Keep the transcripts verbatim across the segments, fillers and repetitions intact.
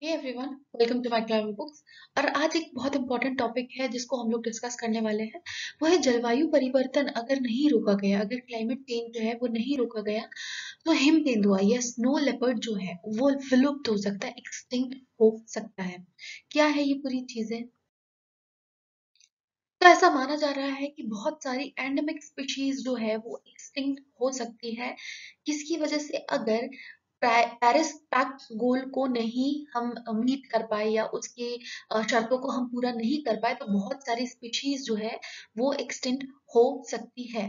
Hey everyone, welcome to my travel books. और आज एक बहुत इंपॉर्टेंट टॉपिक है जिसको हम लोग डिस्कस करने वाले हैं। वो है जलवायु परिवर्तन अगर नहीं रोका गया, अगर क्लाइमेट चेंज जो है वो नहीं रोका गया तो हिम तेंदुआ या स्नो लेपर्ड जो है वो विलुप्त हो सकता है, एक्सटिंक्ट हो सकता है। क्या है ये पूरी चीजें? तो ऐसा माना जा रहा है कि बहुत सारी एंडेमिक स्पीशीज जो है वो एक्सटिंक्ट हो सकती है। किसकी वजह से? अगर पेरिस पैक्ट गोल को नहीं हम मीट कर पाए या उसके अ, शर्तों को हम पूरा नहीं कर पाए तो बहुत सारी स्पीशीज जो है वो एक्सटिंक्ट हो सकती है।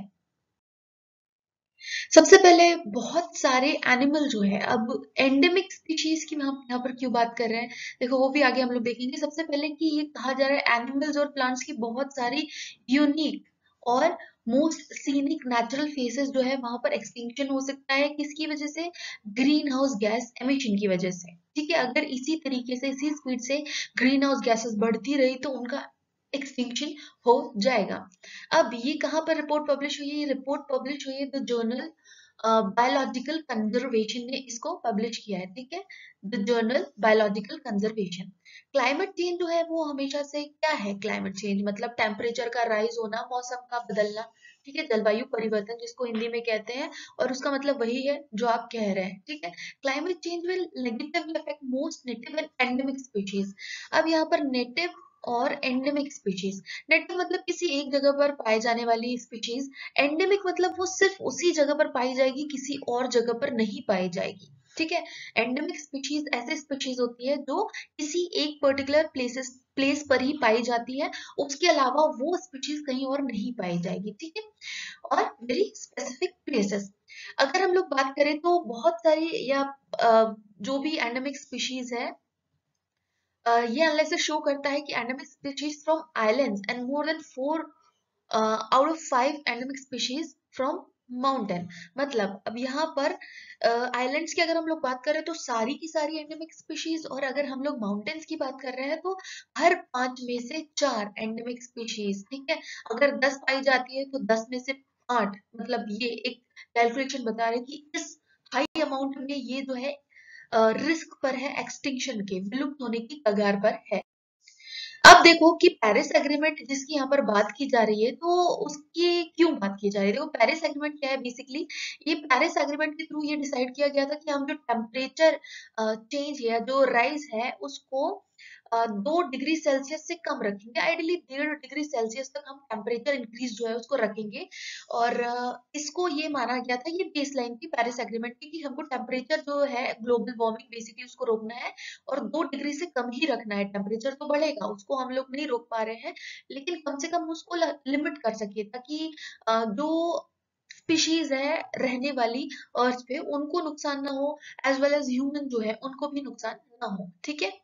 सबसे पहले बहुत सारे एनिमल जो है, अब एंडेमिक स्पीशीज की हम यहाँ पर क्यों बात कर रहे हैं, देखो वो भी आगे हम लोग देखेंगे। सबसे पहले कि ये कहा जा रहा है एनिमल्स और प्लांट्स की बहुत सारी यूनिक और मोस्ट सीनिक नेचुरल फेसेस जो है वहां पर एक्सटिंक्शन हो सकता है। किसकी वजह से? ग्रीन हाउस गैस एमिशन की वजह से। ठीक है, अगर इसी तरीके से इसी स्पीड से ग्रीन हाउस गैसेस बढ़ती रही तो उनका एक्सटिंक्शन हो जाएगा। अब ये कहाँ पर रिपोर्ट पब्लिश हुई है? ये रिपोर्ट पब्लिश हुई है द जर्नल बायोलॉजिकल कंजर्वेशन ने इसको पब्लिश किया है। ठीक है, the journal biological conservation. Climate change जो है वो हमेशा से क्या है? क्लाइमेट चेंज मतलब टेम्परेचर का राइज होना, मौसम का बदलना। ठीक है, जलवायु परिवर्तन जिसको हिंदी में कहते हैं, और उसका मतलब वही है जो आप कह रहे हैं। ठीक है, climate change will negatively affect most native and endemic species. अब यहाँ पर नेटिव और एंडेमिक स्पीशीज। नेटिव मतलब किसी एक जगह पर पाए जाने वाली स्पीशीज, एंडेमिक मतलब वो सिर्फ उसी जगह पर पाई जाएगी, किसी और जगह पर नहीं पाई जाएगी। ठीक है, एंडेमिक स्पीशीज ऐसे स्पीशीज होती है जो किसी एक पर्टिकुलर प्लेसेस प्लेस पर ही पाई जाती है, उसके अलावा वो स्पीशीज कहीं और नहीं पाई जाएगी। ठीक है, और वेरी स्पेसिफिक प्लेसेस। अगर हम लोग बात करें तो बहुत सारी या अ, जो भी एंडेमिक स्पीशीज है, Uh, ये एनालिसिस शो करता है कि endemic species from islands and more than four out of five endemic species from mountain. मतलब अब यहाँ पर आइलैंड्स uh, की अगर हम लोग बात करें तो सारी की सारी एंडेमिक स्पीशीज, और अगर हम लोग माउंटेन्स की बात कर रहे हैं तो हर पांच में से चार एंडेमिक स्पीशीज। ठीक है, अगर दस पाई जाती है तो दस में से आठ, मतलब ये एक कैलकुलेशन बता रहे हैं कि इस हाई अमाउंट में ये जो है रिस्क पर है, एक्सटिंक्शन के, विलुप्त होने की कगार पर है। अब देखो कि पेरिस एग्रीमेंट जिसकी यहाँ पर बात की जा रही है तो उसकी क्यों बात की जा रही है। देखो पेरिस एग्रीमेंट क्या है बेसिकली, ये पेरिस एग्रीमेंट के थ्रू ये डिसाइड किया गया था कि हम जो टेम्परेचर चेंज या जो राइज है उसको अ, दो डिग्री सेल्सियस से कम रखेंगे। आइडियली डेढ़ डिग्री सेल्सियस तक हम टेम्परेचर इंक्रीज जो है उसको रखेंगे। और अ, इसको ये माना गया था, ये बेस लाइन थी पेरिस एग्रीमेंट की, कि हमको टेम्परेचर जो है ग्लोबल वार्मिंग बेसिकली उसको रोकना है और दो डिग्री से कम ही रखना है। टेम्परेचर तो बढ़ेगा, उसको हम लोग नहीं रोक पा रहे हैं, लेकिन कम से कम उसको लिमिट कर सके ताकि अ, जो स्पीशीज है रहने वाली अर्थ पे उनको नुकसान ना हो, एज वेल एज ह्यूमन जो है उनको भी नुकसान ना हो। ठीक है,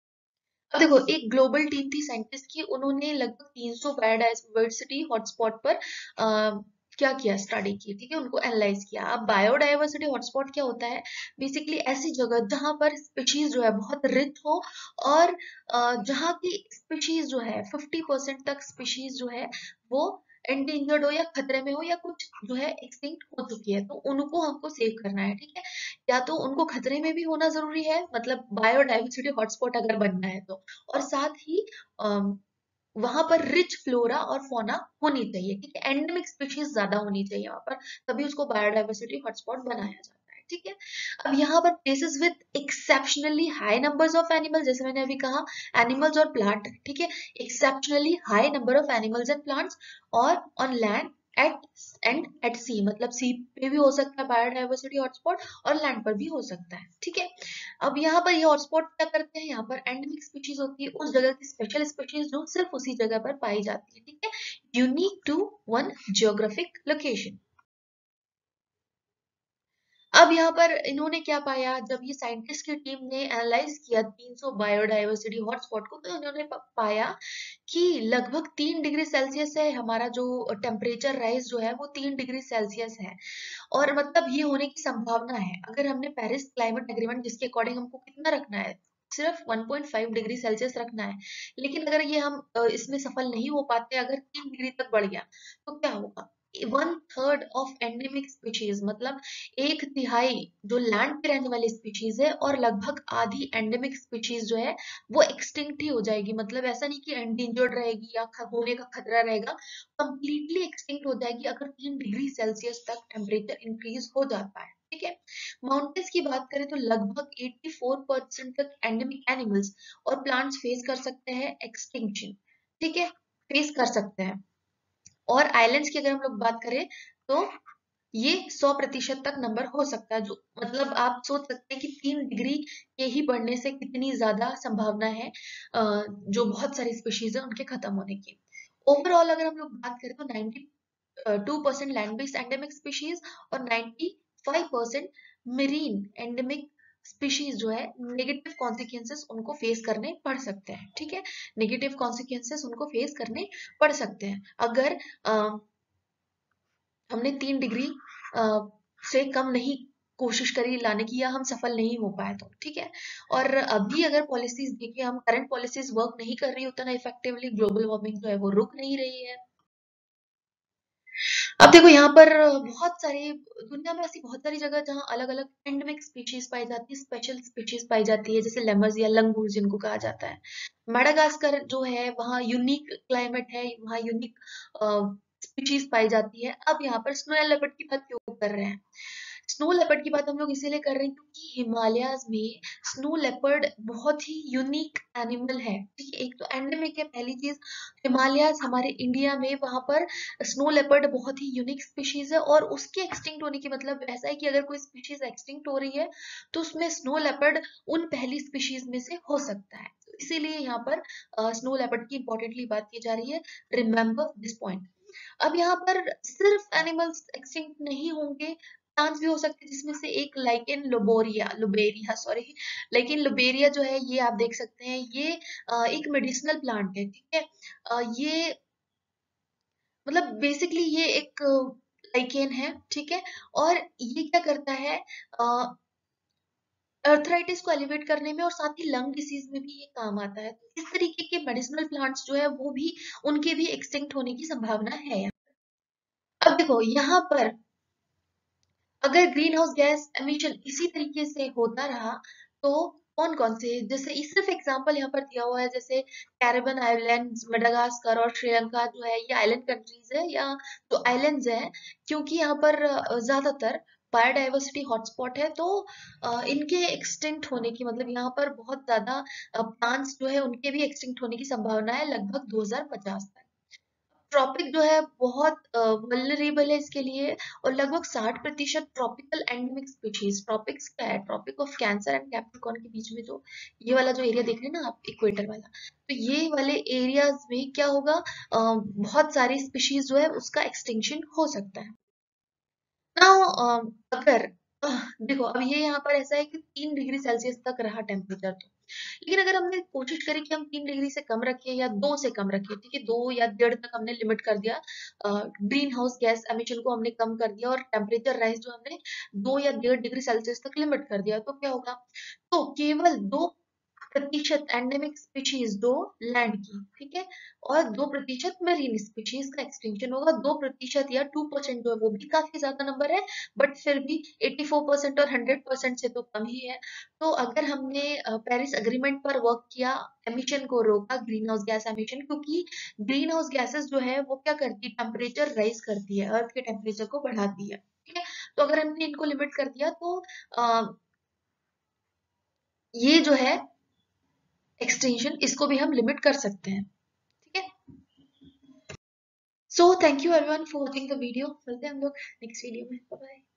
अब देखो एक ग्लोबल टीम थी साइंटिस्ट की, उन्होंने लगभग तीन सौ बायोडाइवर्सिटी हॉटस्पॉट पर आ, क्या किया, स्टडी की। ठीक है, उनको एनालाइज किया। अब बायोडाइवर्सिटी हॉटस्पॉट क्या होता है? बेसिकली ऐसी जगह जहां पर स्पीशीज जो है बहुत रिच हो, और अ, जहाँ की स्पीशीज जो है फिफ्टी परसेंट तक स्पीशीज जो है वो एंडेंजर्ड हो या खतरे में हो या कुछ जो है एक्सटिंक्ट हो चुकी है, तो उनको हमको सेव करना है। ठीक है, या तो उनको खतरे में भी होना जरूरी है, मतलब बायोडाइवर्सिटी हॉटस्पॉट अगर बनना है तो, और साथ ही वहां पर रिच फ्लोरा और फोना होनी चाहिए। ठीक है, एंडेमिक स्पीशीज ज्यादा होनी चाहिए वहां पर, तभी उसको बायोडाइवर्सिटी हॉटस्पॉट बनाया जाता है। ठीक है, अब यहाँ पर places with exceptionally high numbers of animal, जैसे मैंने अभी कहा एनिमल्स और प्लांट। ठीक है, exceptionally high number of animals and plants, और on land at and at sea, मतलब सी पे भी हो सकता है बायोडाइवर्सिटी हॉटस्पॉट और लैंड पर भी हो सकता है। ठीक है, अब यहाँ पर ये हॉटस्पॉट क्या करते हैं, यहाँ पर एंडेमिक स्पीशीज होती है, उस जगह की स्पेशल स्पीशीज जो सिर्फ उसी जगह पर पाई जाती है। ठीक है, unique to one geographic location. अब यहाँ पर इन्होंने क्या पाया, जब ये साइंटिस्ट की टीम ने एनालाइज किया तीन सौ बायोडाइवर्सिटी हॉटस्पॉट को, तो इन्होंने प- पाया कि लगभग तीन डिग्री सेल्सियस है हमारा जो टेम्परेचर राइज जो है वो तीन डिग्री सेल्सियस है। और मतलब ये होने की संभावना है अगर हमने पेरिस क्लाइमेट एग्रीमेंट जिसके अकॉर्डिंग हमको कितना रखना है, सिर्फ one point five degree Celsius रखना है, लेकिन अगर ये हम अ, इसमें सफल नहीं हो पाते, अगर तीन डिग्री तक बढ़ गया तो क्या होगा? One third of endemic species, मतलब एक तिहाई जो लैंड पे रहने वाली स्पीशीज है और लगभग आधी एंडेमिक स्पीशीज जो है वो एक्सटिंक्ट ही हो जाएगी। मतलब ऐसा नहीं कि एंडेंजर्ड रहेगी या होने का खतरा रहेगा, कंप्लीटली एक्सटिंक्ट हो जाएगी अगर तीन डिग्री सेल्सियस तक टेम्परेचर इंक्रीज हो जाता है। ठीक है, माउंटेन्स की बात करें तो लगभग चौरासी परसेंट तक एंडेमिक एनिमल्स और प्लांट्स फेस कर सकते हैं एक्सटिंक्शन। ठीक है, फेस कर सकते हैं। और आइलैंड्स की अगर हम लोग बात करें तो ये सौ प्रतिशत तक नंबर हो सकता है, जो मतलब आप सोच सकते हैं कि तीन डिग्री के ही बढ़ने से कितनी ज्यादा संभावना है जो बहुत सारी स्पीशीज है उनके खत्म होने की। ओवरऑल अगर हम लोग बात करें तो ninety two percent land based endemic species और ninety five percent marine endemic species जो है नेगेटिव कॉन्सिक्वेंसेस उनको फेस करने पड़ सकते हैं। ठीक है, नेगेटिव कॉन्सिक्वेंसेस उनको फेस करने पड़ सकते हैं अगर आ, हमने तीन डिग्री से कम नहीं कोशिश करी लाने की या हम सफल नहीं हो पाए तो। ठीक है, और अभी अगर पॉलिसीज देखें, हम करंट पॉलिसीज वर्क नहीं कर रही उतना इफेक्टिवली, ग्लोबल वार्मिंग जो है वो रुक नहीं रही है। अब देखो यहाँ पर बहुत सारी दुनिया में ऐसी बहुत सारी जगह जहाँ अलग अलग एंडेमिक स्पीशीज पाई जाती है, स्पेशल स्पीशीज पाई जाती है, जैसे लेमर्स या लंगूर जिनको कहा जाता है। मेडागास्कर जो है वहाँ यूनिक क्लाइमेट है, वहाँ यूनिक स्पीशीज पाई जाती है। अब यहाँ पर स्नो लेपर्ड की बात क्यों कर रहे हैं? स्नो लेपर्ड की बात हम लोग इसीलिए कर रहे हैं क्योंकि हिमालयाज में स्नो लेपर्ड बहुत ही यूनिक एनिमल है। ठीक है, एक तो एंडेमिक है पहली चीज, हिमालयाज हमारे इंडिया में, वहां पर स्नो लेपर्ड बहुत ही यूनिक स्पीशीज है और उसके एक्सटिंक्ट होने की मतलब ऐसा है कि अगर कोई स्पीशीज एक्सटिंक्ट हो रही है तो उसमें स्नो लेपर्ड उन पहली स्पीशीज में से हो सकता है। तो इसीलिए यहाँ पर स्नो लेपर्ड की इंपॉर्टेंटली बात की जा रही है, रिमेंबर दिस पॉइंट। अब यहाँ पर सिर्फ एनिमल्स एक्सटिंक्ट नहीं होंगे, प्लांट्स भी हो सकते हैं, जिसमें से एक lichen Lobaria Lobaria sorry lichen Lobaria जो है ये आप देख सकते हैं, ये एक मेडिसिनल प्लांट है। ठीक है, ये मतलब बेसिकली ये एक लाइकेन है। ठीक है, और ये क्या करता है, अर्थराइटिस को एलिवेट करने में और साथ ही लंग डिसीज में भी ये काम आता है। तो इस तरीके के मेडिसिनल प्लांट्स जो है वो भी, उनके भी एक्सटिंक्ट होने की संभावना है। अब देखो यहाँ पर अगर ग्रीन हाउस गैस एमिशन इसी तरीके से होता रहा तो कौन कौन से, जैसे इस सिर्फ एग्जांपल यहाँ पर दिया हुआ है, जैसे कैरिबियन आइलैंड्स, मेडागास्कर और श्रीलंका जो है ये आइलैंड कंट्रीज है या जो आइलैंड्स हैं, क्योंकि यहाँ पर ज्यादातर बायोडाइवर्सिटी हॉटस्पॉट है, तो इनके एक्सटिंक्ट होने की मतलब यहाँ पर बहुत ज्यादा प्लांट्स जो है उनके भी एक्सटिंक्ट होने की संभावना है लगभग दो हज़ार पचास तक। ट्रॉपिक जो है बहुत वल्नरेबल है इसके लिए, और लगभग साठ प्रतिशत ट्रॉपिकल एंडेमिक स्पीशीज, ट्रॉपिक्स क्या है, Tropic of Cancer and Capricorn के बीच में जो ये वाला जो एरिया देख रहे हैं ना आप, इक्वेटर वाला, तो ये वाले एरियाज में क्या होगा, अ, बहुत सारी स्पीशीज जो है उसका एक्सटिंक्शन हो सकता है। नाउ अगर अह, देखो अब ये यहाँ पर ऐसा है कि तीन डिग्री सेल्सियस तक रहा टेम्परेचर, तो लेकिन अगर हमने कोशिश करी कि हम तीन डिग्री से कम रखें या दो से कम रखें, ठीक है, दो या डेढ़ तक हमने लिमिट कर दिया, ग्रीन हाउस गैस एमिशन को हमने कम कर दिया और टेम्परेचर राइज जो हमने दो या डेढ़ डिग्री सेल्सियस तक लिमिट कर दिया, तो क्या होगा, तो केवल दो प्रतिशत एंडेमिक स्पीशीज दो लैंड की, ठीक है, और दो प्रतिशत मरीन स्पीशीज का एक्सटिंक्शन होगा। दो प्रतिशत या टू परसेंट जो है वो भी काफी ज्यादा नंबर है, बट फिर भी एटी फोर परसेंट और हंड्रेड परसेंट से तो कम ही है। तो अगर हमने पेरिस अग्रीमेंट पर वर्क किया, एमिशन को रोका, ग्रीन हाउस गैस एमिशन, क्योंकि ग्रीन हाउस गैसेस जो है वो क्या करती है, टेम्परेचर राइज करती है, अर्थ के टेम्परेचर को बढ़ाती है। ठीक है, तो अगर हमने इनको लिमिट कर दिया तो आ, ये जो है एक्सटेंशन, इसको भी हम लिमिट कर सकते हैं। ठीक है, so thank you everyone for watching the video. मिलते हैं हम लोग नेक्स्ट वीडियो में, बाय बाय।